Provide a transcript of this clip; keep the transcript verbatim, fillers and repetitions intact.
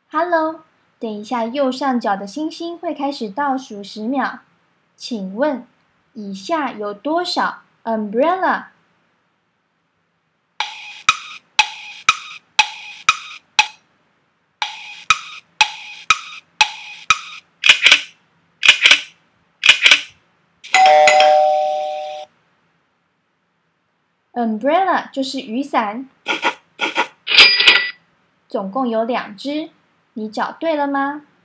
Hello，等一下右上角的星星会开始倒数十秒，请问以下有多少 umbrella？ umbrella 就是雨伞，总共有两只，你找对了吗？